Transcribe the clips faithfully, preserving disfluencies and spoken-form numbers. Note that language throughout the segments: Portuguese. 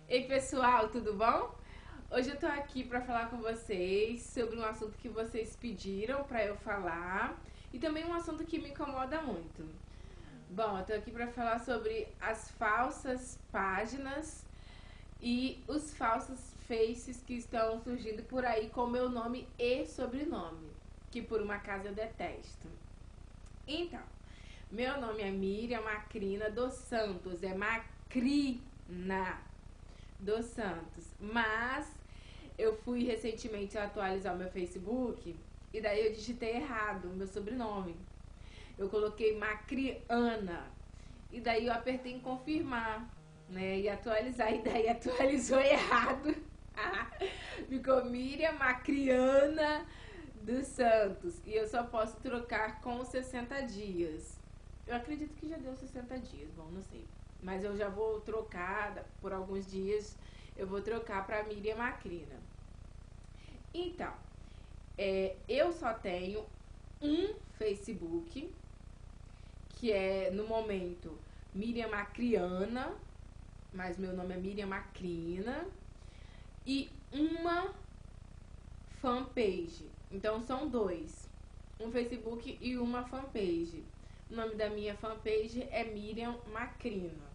Ei pessoal, tudo bom? Hoje eu tô aqui pra falar com vocês sobre um assunto que vocês pediram pra eu falar e também um assunto que me incomoda muito. Bom, eu tô aqui pra falar sobre as falsas páginas e os falsos faces que estão surgindo por aí com meu nome e sobrenome, que por uma acaso eu detesto. Então, meu nome é Miriam Macrina dos Santos, é Macrina dos Santos, mas eu fui recentemente atualizar o meu Facebook e daí eu digitei errado o meu sobrenome. Eu coloquei Macriana e daí eu apertei em confirmar, né, e atualizar, e daí atualizou errado. Ficou Miriam Macriana dos Santos e eu só posso trocar com sessenta dias. Eu acredito que já deu sessenta dias, bom, não sei. Mas eu já vou trocar por alguns dias, eu vou trocar para Miriam Macrina. Então, é, eu só tenho um Facebook, que é no momento Miriam Macriana, mas meu nome é Miriam Macrina, e uma fanpage. Então são dois, um Facebook e uma fanpage. O nome da minha fanpage é Miriam Macrina.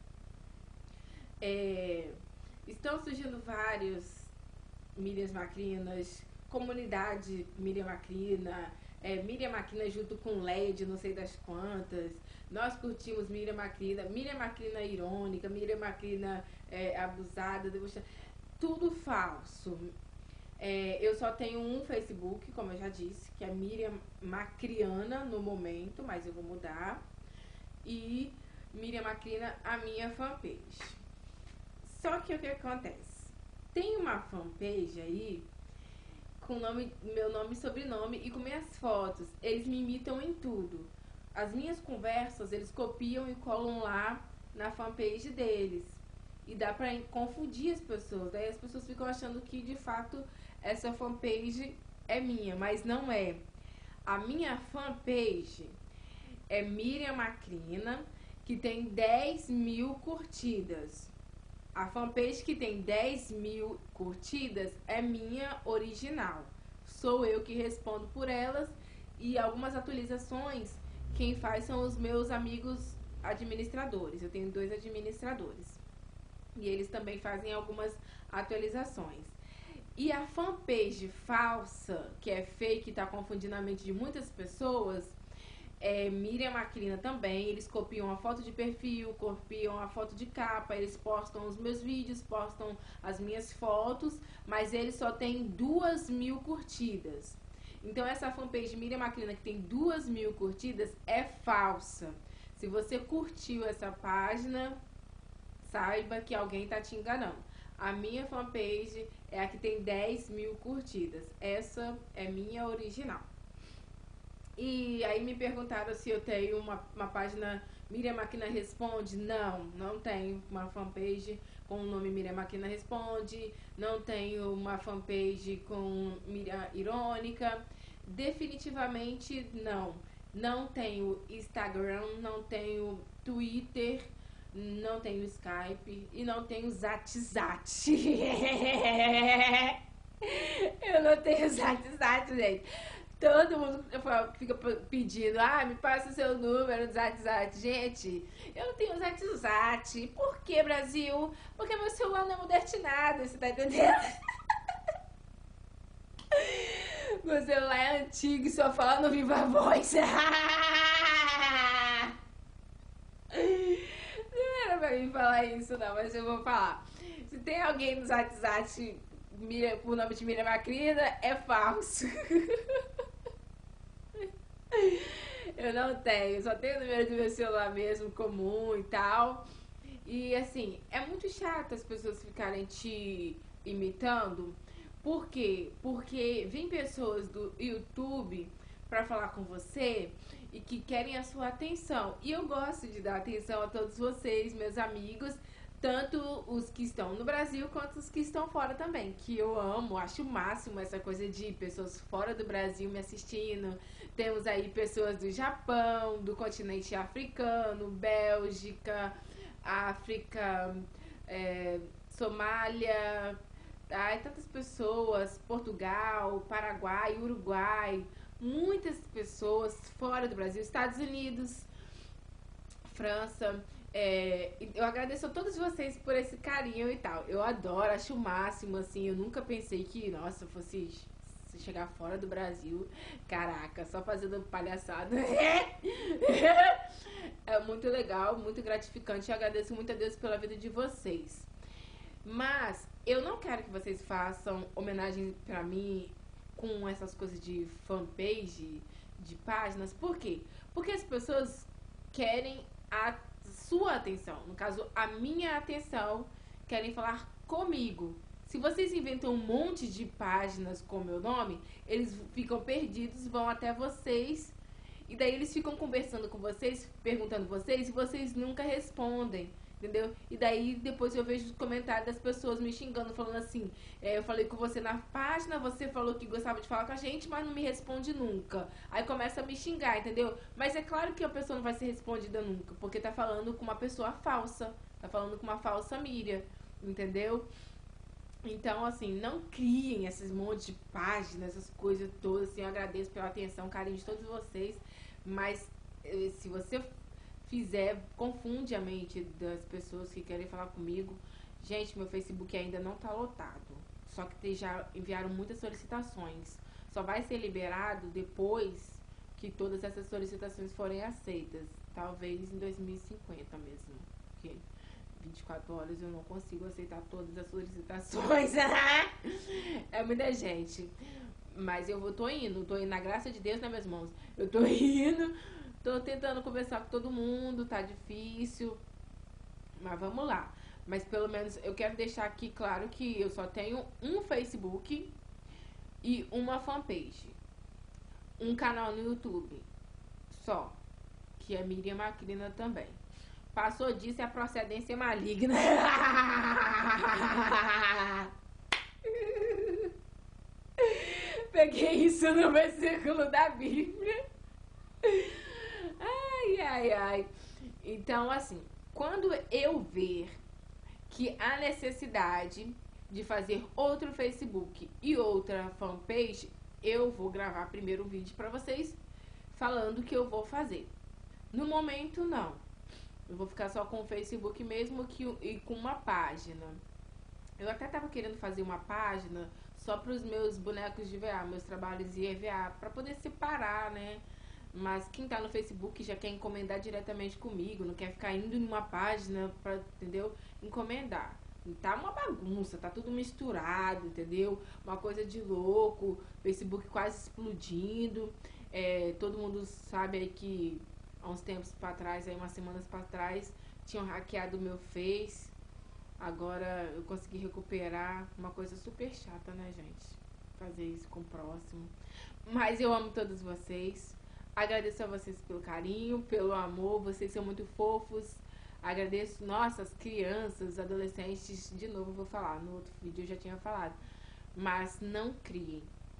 É, estão surgindo vários Miriam Macrinas, comunidade Miriam Macrina, é, Miriam Macrina junto com Leia de não sei das quantas. Nós curtimos Miriam Macrina, Miriam Macrina irônica, Miriam Macrina é, abusada, debochada. Tudo falso. É, eu só tenho um Facebook, como eu já disse, que é Miriam Macriana no momento, mas eu vou mudar. E Miriam Macrina, a minha fanpage. Só que o que acontece? Tem uma fanpage aí com nome, meu nome e sobrenome e com minhas fotos. Eles me imitam em tudo. As minhas conversas, eles copiam e colam lá na fanpage deles. E dá pra confundir as pessoas. Daí as pessoas ficam achando que de fato essa fanpage é minha, mas não é. A minha fanpage é Miriam Macrina, que tem dez mil curtidas. A fanpage que tem dez mil curtidas é minha original. Sou eu que respondo por elas e algumas atualizações quem faz são os meus amigos administradores. Eu tenho dois administradores. E eles também fazem algumas atualizações. E a fanpage falsa, que é fake, está confundindo a mente de muitas pessoas, é Miriam Macrina também. Eles copiam a foto de perfil, copiam a foto de capa, eles postam os meus vídeos, postam as minhas fotos, mas eles só têm duas mil curtidas. Então essa fanpage Miriam Macrina que tem duas mil curtidas é falsa. Se você curtiu essa página, saiba que alguém tá te enganando. A minha fanpage é a que tem dez mil curtidas. Essa é minha original. E aí me perguntaram se eu tenho uma, uma página Miriam Macrina Responde. Não, não tenho uma fanpage com o nome Miriam Macrina Responde. Não tenho uma fanpage com Miriam Irônica. Definitivamente não. Não tenho Instagram, não tenho Twitter, não tenho Skype e não tenho Zatzat. Eu não tenho Zatzat, gente. Todo mundo fica pedindo, ah, me passa o seu número do Zatzat. Gente, eu não tenho Zatzat. Por que, Brasil? Porque meu celular não é moderninado, você tá entendendo? Meu celular é antigo e só fala no Viva Voz. Não era pra mim falar isso não, mas eu vou falar. Se tem alguém no WhatsApp por nome de Miriam Macrina, é falso. Eu não tenho, só tenho o número do meu celular mesmo, comum e tal. E assim, é muito chato as pessoas ficarem te imitando. Por quê? Porque vem pessoas do YouTube pra falar com você e que querem a sua atenção. E eu gosto de dar atenção a todos vocês, meus amigos, tanto os que estão no Brasil quanto os que estão fora também, que eu amo, acho o máximo essa coisa de pessoas fora do Brasil me assistindo. Temos aí pessoas do Japão, do continente africano, Bélgica, África, é, Somália, ai, tantas pessoas, Portugal, Paraguai, Uruguai, muitas pessoas fora do Brasil, Estados Unidos, França. É, eu agradeço a todos vocês por esse carinho e tal. Eu adoro, acho o máximo, assim. Eu nunca pensei que, nossa, fosse chegar fora do Brasil. Caraca, só fazendo palhaçada. É muito legal, muito gratificante. Eu agradeço muito a Deus pela vida de vocês. Mas eu não quero que vocês façam homenagem pra mim com essas coisas de fanpage, de páginas. Por quê? Porque as pessoas querem a sua atenção, no caso, a minha atenção, querem falar comigo. Se vocês inventam um monte de páginas com meu nome, eles ficam perdidos, vão até vocês, e daí eles ficam conversando com vocês, perguntando vocês, e vocês nunca respondem, entendeu? E daí depois eu vejo os comentários das pessoas me xingando, falando assim, é, eu falei com você na página, você falou que gostava de falar com a gente, mas não me responde nunca. Aí começa a me xingar, entendeu? Mas é claro que a pessoa não vai ser respondida nunca, porque tá falando com uma pessoa falsa, tá falando com uma falsa Miriam, entendeu? Então, assim, não criem esses montes de páginas, essas coisas todas, assim, eu agradeço pela atenção, carinho de todos vocês, mas eh, se você fizer, confunde a mente das pessoas que querem falar comigo. Gente, meu Facebook ainda não tá lotado, só que já enviaram muitas solicitações, só vai ser liberado depois que todas essas solicitações forem aceitas, talvez em dois mil e cinquenta mesmo, porque vinte e quatro horas eu não consigo aceitar todas as solicitações. É muita gente. Mas eu vou, tô indo, tô indo na graça de Deus nas minhas mãos. Eu tô indo, tô tentando conversar com todo mundo, tá difícil. Mas vamos lá. Mas pelo menos eu quero deixar aqui claro que eu só tenho um Facebook e uma fanpage. Um canal no YouTube. Só. Que é Miriam Macrina também. Passou disso, é a procedência maligna. Peguei isso no versículo da Bíblia. Ai, ai, ai. Então, assim, quando eu ver que há necessidade de fazer outro Facebook e outra fanpage, eu vou gravar primeiro um vídeo pra vocês falando que eu vou fazer. No momento, não. Eu vou ficar só com o Facebook mesmo que, e com uma página. Eu até tava querendo fazer uma página só para os meus bonecos de E V A, meus trabalhos de E V A, para poder separar, né? Mas quem tá no Facebook já quer encomendar diretamente comigo, não quer ficar indo numa página pra, entendeu? Encomendar. Tá uma bagunça, tá tudo misturado, entendeu? Uma coisa de louco, Facebook quase explodindo. É, todo mundo sabe aí que há uns tempos pra trás, aí umas semanas pra trás, tinham hackeado o meu Face. Agora eu consegui recuperar. Uma coisa super chata, né, gente? Fazer isso com o próximo. Mas eu amo todos vocês. Agradeço a vocês pelo carinho, pelo amor. Vocês são muito fofos. Agradeço, nossa, as crianças, adolescentes. De novo eu vou falar. No outro vídeo eu já tinha falado. Mas não criem.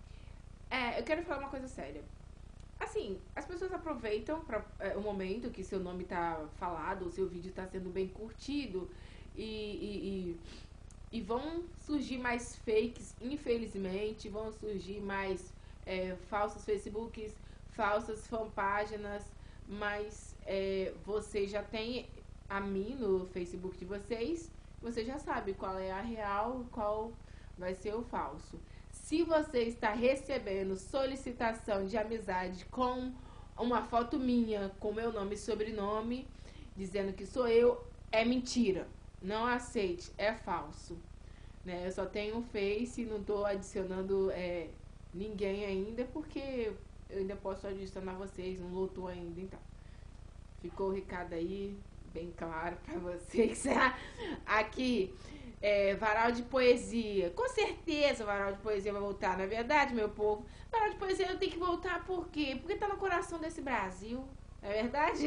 É, eu quero falar uma coisa séria. Assim, as pessoas aproveitam pra, é, o momento que seu nome tá falado, o seu vídeo tá sendo bem curtido e, e, e, e vão surgir mais fakes, infelizmente, vão surgir mais é, falsos Facebooks, falsas fanpáginas, mas é, você já tem a mim no Facebook de vocês, você já sabe qual é a real e qual vai ser o falso. Se você está recebendo solicitação de amizade com uma foto minha, com meu nome e sobrenome, dizendo que sou eu, é mentira. Não aceite, é falso. Né? Eu só tenho um Face e não estou adicionando é, ninguém ainda, porque eu ainda posso adicionar vocês, não lotou ainda, então. Ficou o recado aí, bem claro para vocês. Aqui... É, Varal de Poesia. Com certeza o Varal de Poesia vai voltar, não é verdade, meu povo? Varal de Poesia tem que voltar por quê? Porque tá no coração desse Brasil, não é verdade?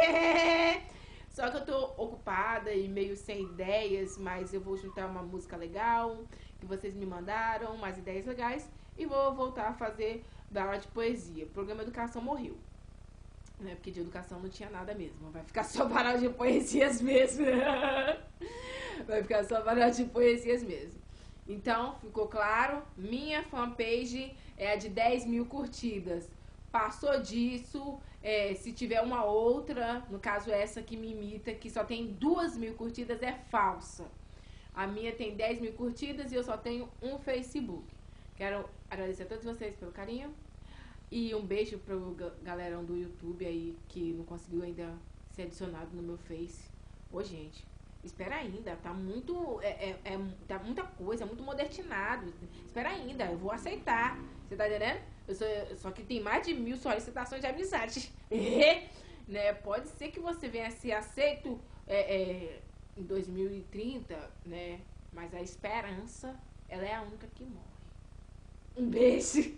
Só que eu tô ocupada e meio sem ideias, mas eu vou juntar uma música legal que vocês me mandaram, umas ideias legais, e vou voltar a fazer Varal de Poesia. O programa Educação morreu. Né? Porque de educação não tinha nada mesmo. Vai ficar só parar de poesias mesmo. Vai ficar só parar de poesias mesmo. Então, ficou claro? Minha fanpage é a de dez mil curtidas. Passou disso, é, se tiver uma outra, no caso essa que me imita, que só tem duas mil curtidas, é falsa. A minha tem dez mil curtidas e eu só tenho um Facebook. Quero agradecer a todos vocês pelo carinho. E um beijo pro galerão do YouTube aí, que não conseguiu ainda ser adicionado no meu Face. Ô, gente, espera ainda, tá muito, é, é, é, tá muita coisa, muito modernizado. Espera ainda, eu vou aceitar. Você tá entendendo? Eu sou, só que tem mais de mil solicitações de amizade. Né? Pode ser que você venha a ser aceito é, é, em dois mil e trinta, né? Mas a esperança, ela é a única que morre. Um beijo.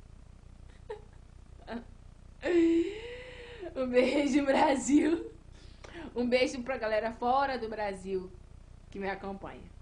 Um beijo, Brasil. Um beijo pra galera fora do Brasil que me acompanha.